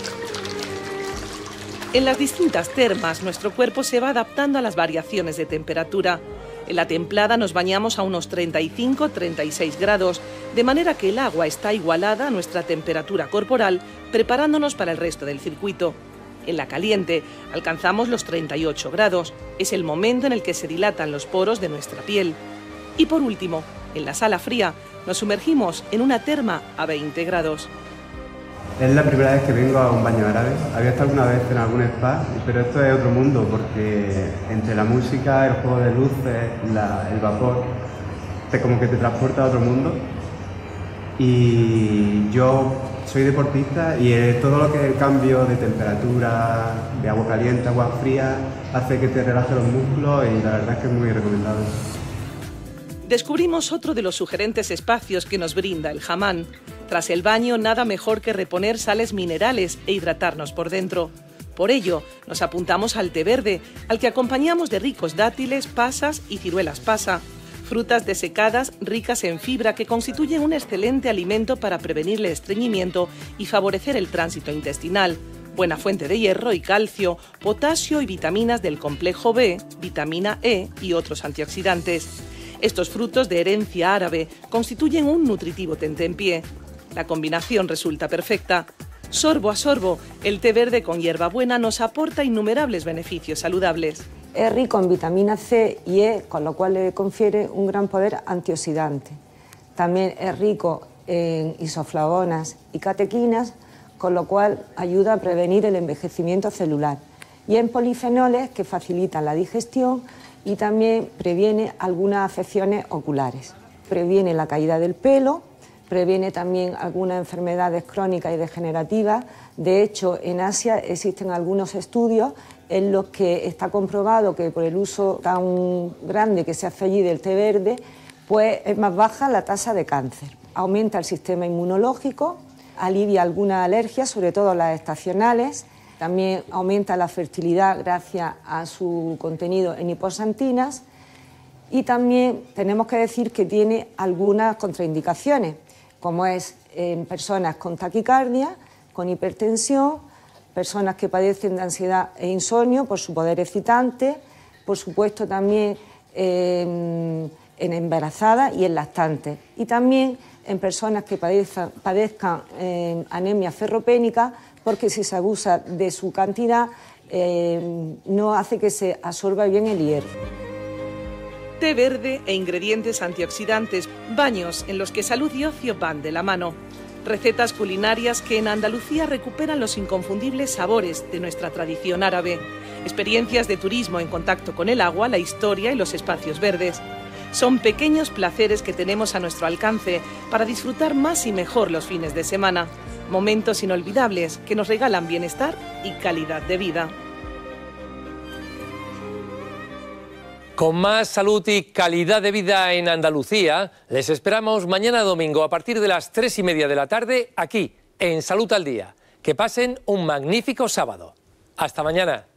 En las distintas termas, nuestro cuerpo se va adaptando a las variaciones de temperatura. En la templada nos bañamos a unos 35-36 grados, de manera que el agua está igualada a nuestra temperatura corporal, preparándonos para el resto del circuito. En la caliente alcanzamos los 38 grados, es el momento en el que se dilatan los poros de nuestra piel. Y por último, en la sala fría, nos sumergimos en una terma a 20 grados. Es la primera vez que vengo a un baño árabe. Había estado alguna vez en algún spa, pero esto es otro mundo porque entre la música, el juego de luces, el vapor, como que te transporta a otro mundo. Y yo soy deportista y todo lo que es el cambio de temperatura, de agua caliente, agua fría, hace que te relaje los músculos y la verdad es que es muy recomendable. Descubrimos otro de los sugerentes espacios que nos brinda el hamán. Tras el baño, nada mejor que reponer sales minerales e hidratarnos por dentro. Por ello, nos apuntamos al té verde, al que acompañamos de ricos dátiles, pasas y ciruelas pasa, frutas desecadas ricas en fibra que constituyen un excelente alimento para prevenir el estreñimiento y favorecer el tránsito intestinal, buena fuente de hierro y calcio, potasio y vitaminas del complejo B, vitamina E y otros antioxidantes. Estos frutos de herencia árabe constituyen un nutritivo tentempié. La combinación resulta perfecta. Sorbo a sorbo, el té verde con hierbabuena nos aporta innumerables beneficios saludables. Es rico en vitamina C y E, con lo cual le confiere un gran poder antioxidante. También es rico en isoflavonas y catequinas, con lo cual ayuda a prevenir el envejecimiento celular. Y en polifenoles, que facilitan la digestión y también previene algunas afecciones oculares. Previene la caída del pelo, previene también algunas enfermedades crónicas y degenerativas. De hecho, en Asia existen algunos estudios en los que está comprobado que por el uso tan grande que se hace allí del té verde, pues es más baja la tasa de cáncer. Aumenta el sistema inmunológico, alivia algunas alergias, sobre todo las estacionales. También aumenta la fertilidad gracias a su contenido en hiposantinas. Y también tenemos que decir que tiene algunas contraindicaciones, como es en personas con taquicardia, con hipertensión, personas que padecen de ansiedad e insomnio por su poder excitante, por supuesto también en embarazadas y en lactantes, y también en personas que padezcan anemia ferropénica, porque si se abusa de su cantidad no hace que se absorba bien el hierro. Té verde e ingredientes antioxidantes, baños en los que salud y ocio van de la mano. Recetas culinarias que en Andalucía recuperan los inconfundibles sabores de nuestra tradición árabe. Experiencias de turismo en contacto con el agua, la historia y los espacios verdes. Son pequeños placeres que tenemos a nuestro alcance para disfrutar más y mejor los fines de semana. Momentos inolvidables que nos regalan bienestar y calidad de vida. Con más salud y calidad de vida en Andalucía, les esperamos mañana domingo a partir de las 3:30 de la tarde aquí en Salud al Día. Que pasen un magnífico sábado. Hasta mañana.